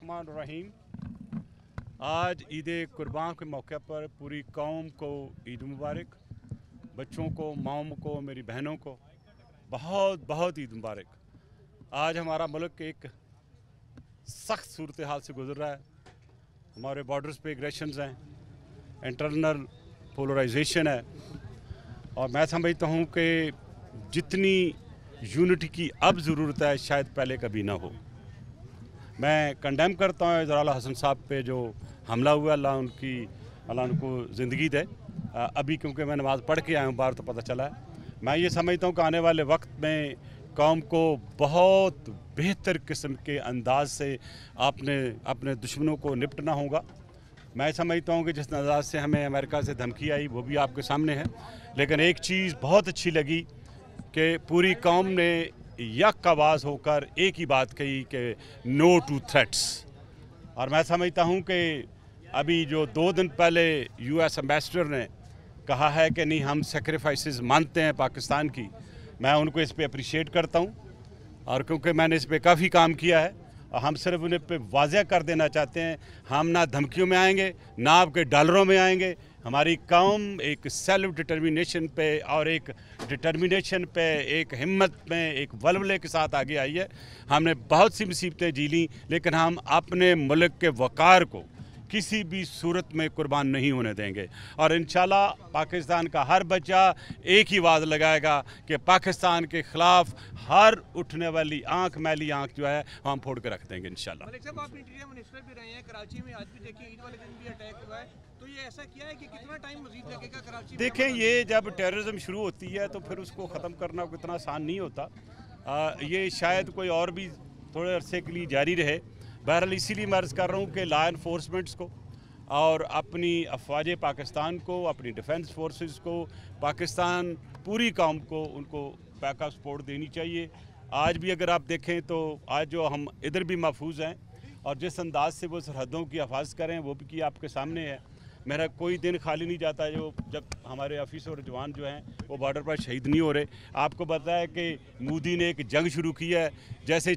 रहीम। आज ईद कुर्बान के मौके पर पूरी कौम को ईद मुबारक। बच्चों को, माओं को, मेरी बहनों को बहुत बहुत ईद मुबारक। आज हमारा मुल्क एक सख्त सूरत हाल से गुजर रहा है। हमारे बॉर्डर्स पे एग्रेशंस हैं, इंटरनल पोलराइजेशन है, और मैं समझता हूँ कि जितनी यूनिटी की अब ज़रूरत है शायद पहले कभी ना हो। मैं कंडेम करता हूँ इजराल हसन साहब पे जो हमला हुआ। अल्लाह उनको ज़िंदगी दे। अभी क्योंकि मैं नमाज़ पढ़ के आया हूँ बाहर तो पता चला है। मैं ये समझता हूँ कि आने वाले वक्त में कौम को बहुत बेहतर किस्म के अंदाज से अपने दुश्मनों को निपटना होगा। मैं समझता हूँ कि जिस अंदाज से हमें अमेरिका से धमकी आई वो भी आपके सामने है, लेकिन एक चीज़ बहुत अच्छी लगी कि पूरी कौम ने यक आवाज़ होकर एक ही बात कही कि नो टू थ्रेट्स। और मैं समझता हूँ कि अभी जो 2 दिन पहले यूएस एम्बेसडर ने कहा है कि नहीं, हम सेक्रीफाइसेस मानते हैं पाकिस्तान की, मैं उनको इस पे अप्रिशिएट करता हूँ। और क्योंकि मैंने इस पे काफ़ी काम किया है, और हम सिर्फ उन्हें पे वाज़ेह कर देना चाहते हैं, हम ना धमकियों में आएंगे ना आपके डॉलरों में आएंगे। हमारी कौम एक सेल्फ डिटर्मिनेशन पे और एक डिटर्मिनेशन पे, एक हिम्मत में, एक वल्वले के साथ आगे आई है। हमने बहुत सी मुसीबतें जी ली, लेकिन हम अपने मुल्क के वक़ार को किसी भी सूरत में कुर्बान नहीं होने देंगे। और इंशाल्लाह पाकिस्तान का हर बच्चा एक ही आवाज़ लगाएगा कि पाकिस्तान के ख़िलाफ़ हर उठने वाली आंख, मैली आंख जो है हम फोड़ के रख देंगे इंशाल्लाह। मलिक साहब, आप इंटीरियर मिनिस्टर भी रहे हैं कराची में, आज भी देखिए ईद वाले दिन भी अटैक हुआ है, तो ये ऐसा किया है कि कितना टाइम मजीद लगेगा कराची में? देखें, ये जब टेररिज्म शुरू होती है तो फिर उसको ख़त्म करना इतना आसान नहीं होता। ये शायद कोई और भी थोड़े अरसे के लिए जारी रहे। बहरहाल इसीलिए मैं अर्ज़ कर रहा हूँ कि लॉ एनफोर्समेंट्स को और अपनी अफवाज पाकिस्तान को, अपनी डिफेंस फोर्सेस को, पाकिस्तान पूरी कौम को उनको बैकअप सपोर्ट देनी चाहिए। आज भी अगर आप देखें तो आज जो हम इधर भी महफूज हैं, और जिस अंदाज से वो सरहदों की हिफाजत करें वो भी कि आपके सामने है। मेरा कोई दिन खाली नहीं जाता जब हमारे ऑफिसर और जवान जो हैं वो बॉर्डर पर शहीद नहीं हो रहे। आपको पता है कि मोदी ने एक जंग शुरू की है, जैसे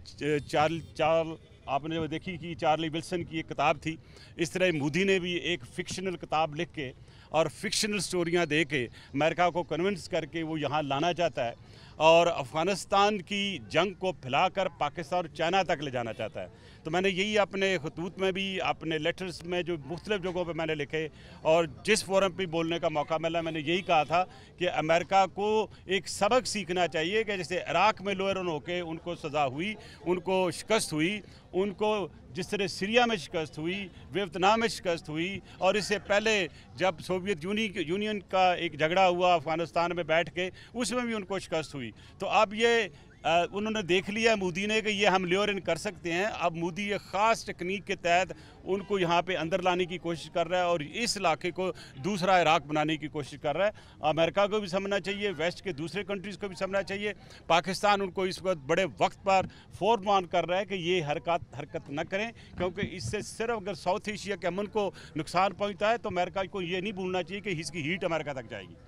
आपने जो देखी कि चार्ली विल्सन की एक किताब थी, इस तरह मोदी ने भी एक फ़िक्शनल किताब लिख के और फिक्शनल स्टोरियाँ दे के अमेरिका को कन्विंस करके वो यहाँ लाना चाहता है, और अफ़गानिस्तान की जंग को फैलाकर पाकिस्तान और चाइना तक ले जाना चाहता है। तो मैंने यही अपने खतूत में भी, अपने लेटर्स में जो मुख्तलिफ़ जगहों पे मैंने लिखे और जिस फोरम पे बोलने का मौका मिला, मैंने यही कहा था कि अमेरिका को एक सबक सीखना चाहिए कि जैसे इराक़ में लोअर होके उनको सज़ा हुई, उनको शिकस्त हुई, उनको जिस तरह सीरिया में शिकस्त हुई, वियतनाम में शिकस्त हुई, और इससे पहले जब सोवियत यूनियन का एक झगड़ा हुआ अफ़गानिस्तान में बैठ के, उसमें भी उनको शिकस्त हुई। तो अब ये उन्होंने देख लिया मोदी ने कि ये हम ल्योर इन कर सकते हैं। अब मोदी एक ख़ास टेक्निक के तहत उनको यहाँ पे अंदर लाने की कोशिश कर रहा है और इस इलाके को दूसरा इराक़ बनाने की कोशिश कर रहा है। अमेरिका को भी समझना चाहिए, वेस्ट के दूसरे कंट्रीज़ को भी समझना चाहिए। पाकिस्तान उनको इस वक्त बड़े वक्त पर फोरमान कर रहा है कि ये हरकत न करें, क्योंकि इससे सिर्फ अगर साउथ एशिया के अमन को नुकसान पहुँचता है तो अमेरिका को ये नहीं भूलना चाहिए कि इसकी हीट अमेरिका तक जाएगी।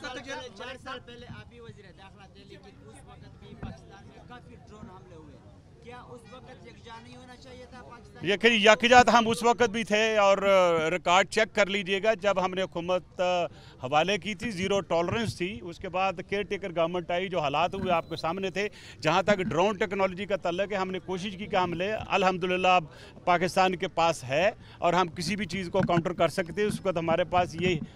4 साल पहले आप ही वज़ीर दाखिला थे, लेकिन उस वक्त भी पाकिस्तान में काफ़ी ड्रोन हमले हुए। क्या उस वक्त यकजा नहीं होना चाहिए था पाकिस्तान? यकजात हम उस वक्त भी थे, और रिकॉर्ड चेक कर लीजिएगा जब हमने हुकूमत हवाले की थी, ज़ीरो टॉलरेंस थी। उसके बाद केयर टेकर गवर्नमेंट आई, जो हालात हुए आपके सामने थे। जहाँ तक ड्रोन टेक्नोलॉजी का तल्लुक़ है, हमने कोशिश की कि हम ले, अल्हम्दुलिल्लाह अब पाकिस्तान के पास है और हम किसी भी चीज़ को काउंटर कर सकते हैं। उस वक्त हमारे पास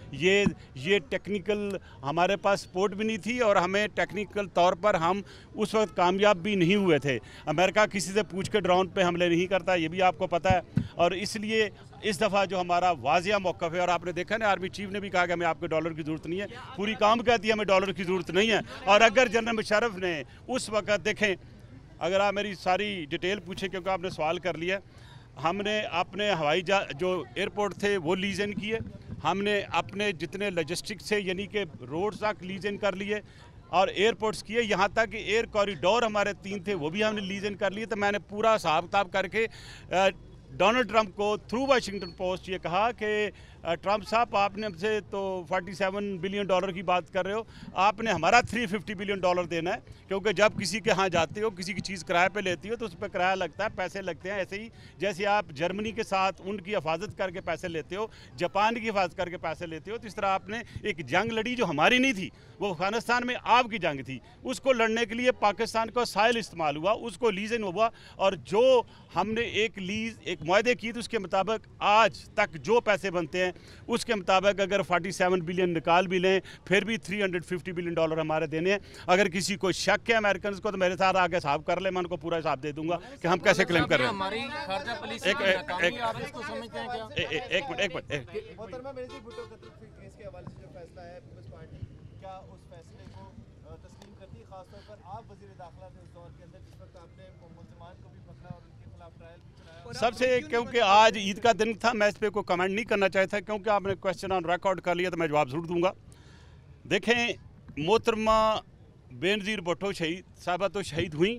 ये टेक्निकल हमारे पास सपोर्ट भी नहीं थी, और हमें टेक्निकल तौर पर हम उस वक्त कामयाब भी नहीं हुए थे। अमेरिका किसी से पूछ के ड्रोन पे हमले नहीं करता, ये भी आपको पता है। और इसलिए इस दफ़ा जो हमारा वाज़िया मौक़िफ़ है, और आपने देखा ना आर्मी चीफ ने भी कहा कि हमें आपके डॉलर की ज़रूरत नहीं है, पूरी काम कहती है हमें डॉलर की ज़रूरत नहीं है। और अगर जनरल मुशर्रफ ने उस वक्त देखें, अगर आप मेरी सारी डिटेल पूछें क्योंकि आपने सवाल कर लिया, हमने अपने हवाई जहाज जो एयरपोर्ट थे वो लीज़ इन किए, हमने अपने जितने लॉजिस्टिक्स थे यानी कि रोड्स तक लीज़ इन कर लिए और एयरपोर्ट्स किए, यहाँ तक कि एयर कॉरिडोर हमारे 3 थे वो भी हमने लीज़ इन कर लिए। तो मैंने पूरा हिसाब किताब करके डोनाल्ड ट्रंप को थ्रू वाशिंगटन पोस्ट ये कहा कि ट्रम्प साहब, आपने हमसे तो $47 बिलियन की बात कर रहे हो, आपने हमारा $350 बिलियन देना है, क्योंकि जब किसी के यहाँ जाते हो, किसी की चीज़ किराए पे लेती हो तो उस पर किराया लगता है, पैसे लगते हैं। ऐसे ही जैसे आप जर्मनी के साथ उनकी हिफाजत करके पैसे लेते हो, जापान की हिफाजत करके पैसे लेते हो, तो इस तरह आपने एक जंग लड़ी जो हमारी नहीं थी, वो अफगानिस्तान में आपकी जंग थी। उसको लड़ने के लिए पाकिस्तान का साइल इस्तेमाल हुआ, उसको लीजन हुआ, और जो हमने एक मुआहदे की तो उसके मुताबिक आज तक जो पैसे बनते हैं उसके मुताबिक अगर 47 बिलियन निकाल भी लें फिर भी $350 बिलियन हमारे देने हैं। अगर किसी को शक है अमेरिकन को तो मेरे साथ आके हिसाब कर ले, मैं उनको पूरा हिसाब दे दूंगा कि हम कैसे क्लेम कर रहे हैं। सबसे क्योंकि आज ईद का दिन था, मैं इस पर कोई कमेंट नहीं करना चाहता, क्योंकि आपने क्वेश्चन ऑन रिकॉर्ड कर लिया तो मैं जवाब ज़रूर दूंगा। देखें, मोहतरमा बेनज़ीर भुट्टो शहीद साहबा तो शहीद हुई,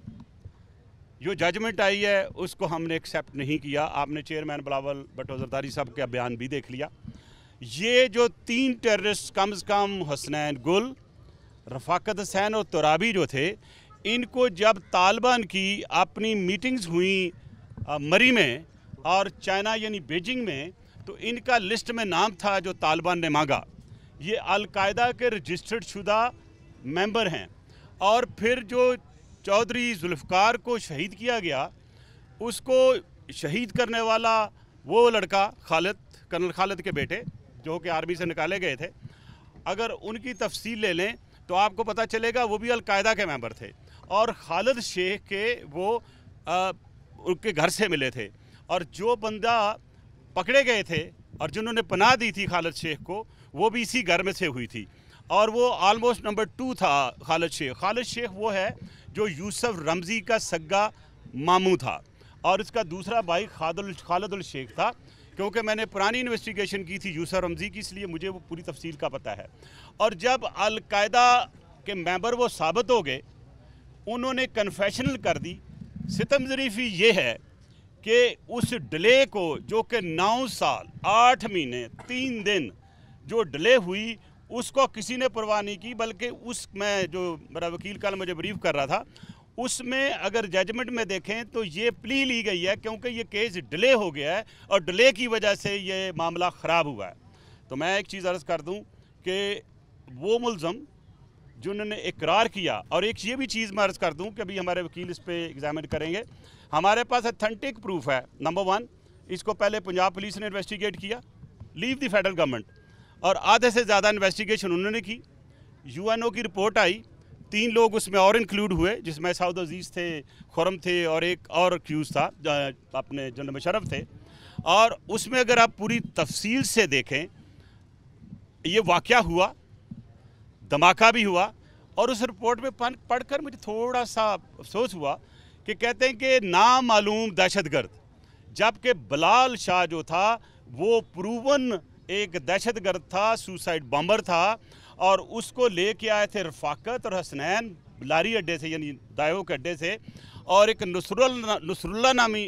जो जजमेंट आई है उसको हमने एक्सेप्ट नहीं किया। आपने चेयरमैन बिलावल भुट्टो ज़रदारी साहब का बयान भी देख लिया। ये जो 3 टेररिस्ट कम से कम हसनैन गुल, रफ़ाकत हुसैन और तुराबी जो थे, इनको जब तालिबान की अपनी मीटिंग्स हुई मरी में और चाइना यानी बीजिंग में, तो इनका लिस्ट में नाम था जो तालिबान ने मांगा। ये अल-कायदा के रजिस्टर्ड शुदा मेंबर हैं। और फिर जो चौधरी जुल्फ़िकार को शहीद किया गया, उसको शहीद करने वाला वो लड़का खालिद, कर्नल खालिद के बेटे जो कि आर्मी से निकाले गए थे, अगर उनकी तफसील ले लें तो आपको पता चलेगा वो भी अल-कायदा के मेंबर थे। और खालिद शेख के वो उनके घर से मिले थे, और जो बंदा पकड़े गए थे और जिन्होंने पनाह दी थी खालिद शेख को, वो भी इसी घर में से हुई थी। और वो ऑलमोस्ट नंबर 2 था खालिद शेख। खालिद शेख वो है जो यूसुफ रमज़ी का सग्गा मामू था, और इसका दूसरा भाई खालिद शेख था। क्योंकि मैंने पुरानी इन्वेस्टिगेशन की थी यूसुफ रमज़ी की, इसलिए मुझे वो पूरी तफसील का पता है। और जब अल-कायदा के मेंबर वो साबित हो गए, उन्होंने कन्फेशनल कर दी। सितम ज़रीफ़ी ये है कि उस डिले को, जो कि 9 साल 8 महीने 3 दिन जो डिले हुई, उसको किसी ने परवाह नहीं की, बल्कि उसमें जो मेरा वकील कल मुझे ब्रीफ कर रहा था, उसमें अगर जजमेंट में देखें तो ये प्ली ली गई है, क्योंकि ये केस डिले हो गया है और डिले की वजह से ये मामला ख़राब हुआ है। तो मैं एक चीज़ अर्ज़ कर दूं कि वो मुल्ज़म जिन्होंने इकरार किया, और एक ये भी चीज़ मैं अर्ज़ कर दूं कि अभी हमारे वकील इस पर एग्जामिन करेंगे, हमारे पास अथेंटिक प्रूफ है। नंबर 1, इसको पहले पंजाब पुलिस ने इन्वेस्टिगेट किया, लीव द फेडरल गवर्नमेंट, और आधे से ज़्यादा इन्वेस्टिगेशन उन्होंने की। UNO की रिपोर्ट आई, 3 लोग उसमें और इंक्लूड हुए, जिसमें सऊद अजीज़ थे, खुरम थे, और एक और एक्यूज़ था अपने जनरल मुशर्रफ थे। और उसमें अगर आप पूरी तफसील से देखें, ये वाक़या हुआ, धमाका भी हुआ, और उस रिपोर्ट में पढ़कर मुझे थोड़ा सा अफसोस हुआ कि कहते हैं कि नामालूम दहशतगर्द, जबकि बिलाल शाह जो था वो प्रूवन एक दहशतगर्द था, सुसाइड बॉम्बर था, और उसको लेके आए थे रफ़ाकत और हसनैन लारी अड्डे से, यानी दायो के अड्डे से। और एक नसरुल्ला नामी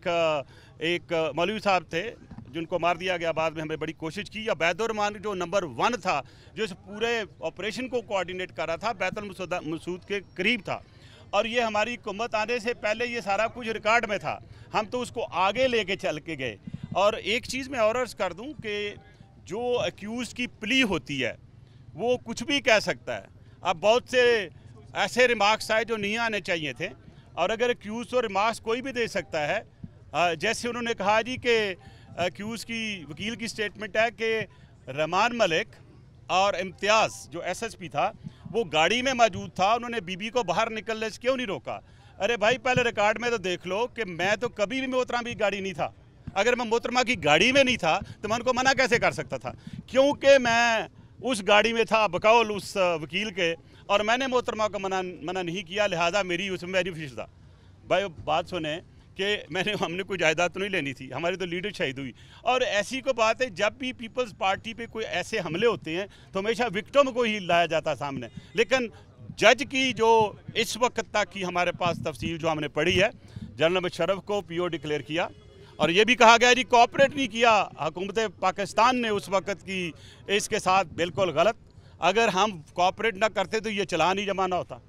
एक मौलवी साहब थे जिनको मार दिया गया बाद में, हमें बड़ी कोशिश की। या बैतुल-रहमान जो नंबर 1 था, जो इस पूरे ऑपरेशन को कोऑर्डिनेट कर रहा था, बैतुल-मसूद के करीब था। और ये हमारी हुकूमत आने से पहले ये सारा कुछ रिकॉर्ड में था, हम तो उसको आगे लेके चल के गए। और एक चीज़ मैं और अर्ज़ कर दूं कि जो एक्यूज़ की प्ली होती है वो कुछ भी कह सकता है। अब बहुत से ऐसे रिमार्क्स आए जो नहीं आने चाहिए थे, और अगर एक्यूज़ को रिमार्क्स कोई भी दे सकता है, जैसे उन्होंने कहा जी कि एक्यूज़ की वकील की स्टेटमेंट है कि रहमान मलिक और इम्तियाज़ जो SSP था वो गाड़ी में मौजूद था, उन्होंने बीबी को बाहर निकलने से क्यों नहीं रोका। अरे भाई, पहले रिकॉर्ड में तो देख लो कि मैं तो कभी भी मोहतरमा की गाड़ी नहीं था। अगर मैं मोहतरमा की गाड़ी में नहीं था तो मैं उनको मना कैसे कर सकता था, क्योंकि मैं उस गाड़ी में था बकौल उस वकील के, और मैंने मोहतरमा को मना नहीं किया, लिहाजा मेरी उसमें बेनिफिट था। भाई बात सुने कि हमने कोई जायदाद तो नहीं लेनी थी, हमारी तो लीडर शहीद हुई। और ऐसी को बात है, जब भी पीपल्स पार्टी पे कोई ऐसे हमले होते हैं तो हमेशा विक्टिम को ही लाया जाता सामने। लेकिन जज की जो इस वक्त तक की हमारे पास तफसील जो हमने पढ़ी है, जनरल मुशर्रफ को PO डिक्लेयर किया, और ये भी कहा गया जी कोऑपरेट नहीं किया हुकूमत पाकिस्तान ने उस वक़्त की, इसके साथ बिल्कुल गलत। अगर हम कोऑपरेट ना करते तो ये चलान ही जमा ना होता।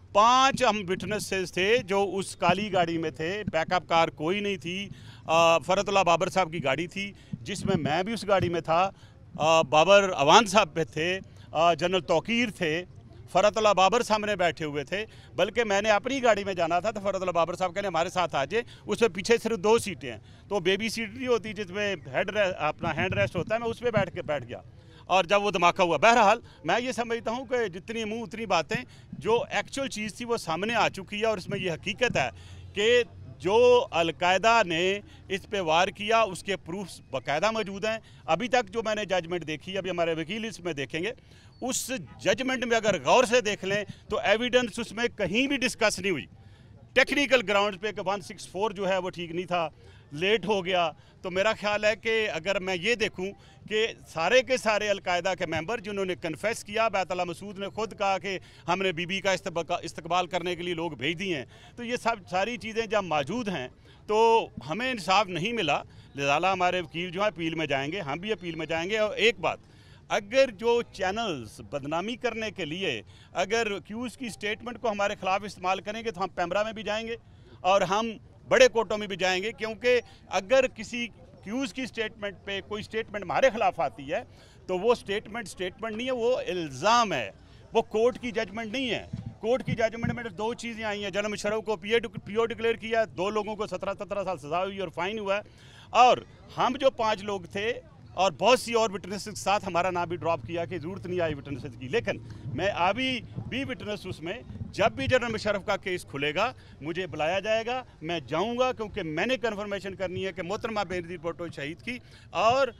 5 हम विटनेसेस थे जो उस काली गाड़ी में थे, बैकअप कार कोई नहीं थी। फरतुल्लाह बाबर साहब की गाड़ी थी जिसमें मैं भी उस गाड़ी में था, बाबर अवान साहब पे थे, जनरल तौकीर थे, फरतुल्लाह बाबर सामने बैठे हुए थे। बल्कि मैंने अपनी गाड़ी में जाना था तो फरतुल्लाह बाबर साहब कहने हमारे साथ आ जाए, उसमें पीछे सिर्फ 2 सीटें हैं, तो बेबी सीट नहीं होती जिसमें अपना हैंड रेस्ट होता है, मैं उसमें बैठ गया और जब वो धमाका हुआ। बहरहाल मैं ये समझता हूँ कि जितनी मुँह उतनी बातें, जो एक्चुअल चीज़ थी वो सामने आ चुकी है और इसमें ये हकीकत है कि जो अलकायदा ने इस पे वार किया उसके प्रूफ्स बाकायदा मौजूद हैं। अभी तक जो मैंने जजमेंट देखी, अभी हमारे वकील इसमें देखेंगे, उस जजमेंट में अगर गौर से देख लें तो एविडेंस उसमें कहीं भी डिस्कस नहीं हुई। टेक्निकल ग्राउंड पे कि 164 जो है वो ठीक नहीं था, लेट हो गया। तो मेरा ख्याल है कि अगर मैं ये देखूं कि सारे के सारे अलकायदा के मेंबर जिन्होंने कन्फेस किया, बैतुल्लाह मसूद ने खुद कहा कि हमने बीबी का इस्तकबाल करने के लिए लोग भेज दिए हैं, तो ये सब सारी चीज़ें जब मौजूद हैं तो हमें इंसाफ नहीं मिला। लिहाजा हमारे वकील जो है अपील में जाएंगे, हम भी अपील में जाएंगे। और एक बात, अगर जो चैनल्स बदनामी करने के लिए अगर एक्यूज़ की स्टेटमेंट को हमारे ख़िलाफ़ इस्तेमाल करेंगे तो हम पैमरा में भी जाएंगे और हम बड़े कोर्टों में भी जाएंगे, क्योंकि अगर किसी एक्यूज़ की स्टेटमेंट पे कोई स्टेटमेंट हमारे ख़िलाफ़ आती है तो वो स्टेटमेंट नहीं है, वो इल्ज़ाम है, वो कोर्ट की जजमेंट नहीं है। कोर्ट की जजमेंट में 2 चीज़ें आई हैं, जनरल मुशर्रफ को पीओ डिक्लेयर किया, 2 लोगों को 17 साल सज़ा हुई और फाइन हुआ है, और हम जो 5 लोग थे और बहुत सी और विटनेसेस के साथ हमारा नाम भी ड्रॉप किया कि ज़रूरत नहीं आई विटनेसेस की। लेकिन मैं अभी भी विटनेस उसमें, जब भी जनरल मुशर्रफ का केस खुलेगा मुझे बुलाया जाएगा, मैं जाऊंगा, क्योंकि मैंने कन्फर्मेशन करनी है कि मोहतरमा बेनज़ीर भुट्टो शहीद की और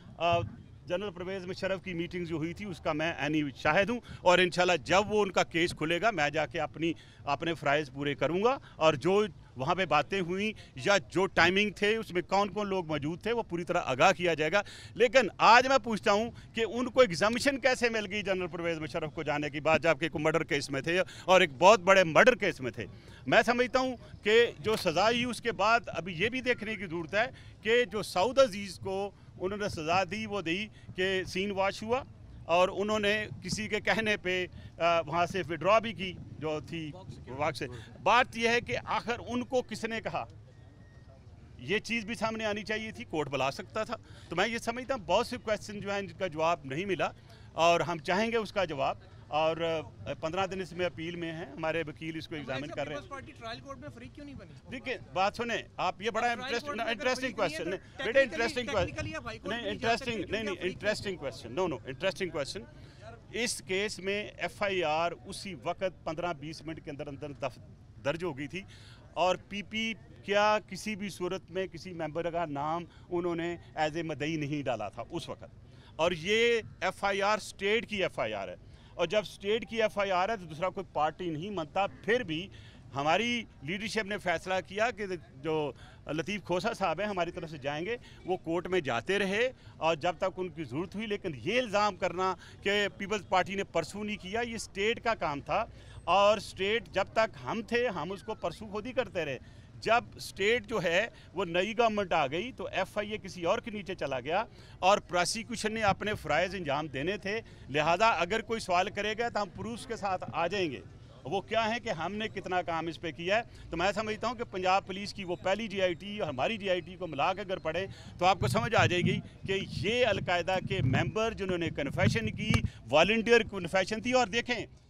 जनरल परवेज़ मुशर्रफ की मीटिंग जो हुई थी उसका मैं ऐनी शाहिद हूँ। और इंशाल्लाह जब वो उनका केस खुलेगा मैं जाके अपने फ़राइज़ पूरे करूँगा और जो वहाँ पे बातें हुई या जो टाइमिंग थे उसमें कौन कौन लोग मौजूद थे वो पूरी तरह आगाह किया जाएगा। लेकिन आज मैं पूछता हूँ कि उनको एग्जामिशन कैसे मिल गई जनरल परवेज़ मुशर्रफ को जाने की बाद, जबकि एक मर्डर केस में थे और एक बहुत बड़े मर्डर केस में थे। मैं समझता हूँ कि जो सज़ा हुई उसके बाद अभी ये भी देखने की ज़रूरत है कि जो सऊद अजीज़ को उन्होंने सज़ा दी वो दी कि सीन वाश हुआ और उन्होंने किसी के कहने पे वहाँ से विड्रॉ भी की जो थी वक्त से। बात यह है कि आखिर उनको किसने कहा, ये चीज़ भी सामने आनी चाहिए थी, कोर्ट बुला सकता था। तो मैं ये समझता हूँ बहुत से क्वेश्चन जो है इनका जवाब नहीं मिला और हम चाहेंगे उसका जवाब। और 15 दिन इसमें अपील में है, हमारे वकील इसको एग्जामिन कर रहे हैं। पार्टी ट्रायल कोर्ट में फ्री क्यों नहीं बनी? देखिए बात सुने आप, ये बड़ा इंटरेस्टिंग क्वेश्चन है, बेटा इंटरेस्टिंग क्वेश्चन। इस केस में FIR उसी वक्त 15-20 मिनट के अंदर दर्ज हो गई थी और PP क्या किसी भी सूरत में किसी मेंबर का नाम उन्होंने एज ए मदई नहीं डाला था उस वक्त। और ये FIR स्टेट की FIR है और जब स्टेट की FIR है तो दूसरा कोई पार्टी नहीं मानता। फिर भी हमारी लीडरशिप ने फैसला किया कि जो लतीफ़ खोसा साहब हैं हमारी तरफ से जाएंगे, वो कोर्ट में जाते रहे और जब तक उनकी ज़रूरत हुई। लेकिन ये इल्ज़ाम करना कि पीपल्स पार्टी ने परसू नहीं किया, ये स्टेट का काम था और स्टेट जब तक हम थे हम उसको परसू खुद ही करते रहे। जब स्टेट जो है वो नई गवर्नमेंट आ गई तो FIA किसी और के नीचे चला गया और प्रोसिक्यूशन ने अपने फ़राइज़ अंजाम देने थे। लिहाजा अगर कोई सवाल करेगा तो हम प्रूफ के साथ आ जाएंगे, वो क्या है कि हमने कितना काम इस पे किया है। तो मैं समझता हूँ कि पंजाब पुलिस की वो पहली GIT और हमारी GIT को मिला के अगर पढ़े तो आपको समझ आ जाएगी कि ये अलकायदा के मेंबर जिन्होंने कन्फेशन की, वॉलंटियर कन्फेशन थी। और देखें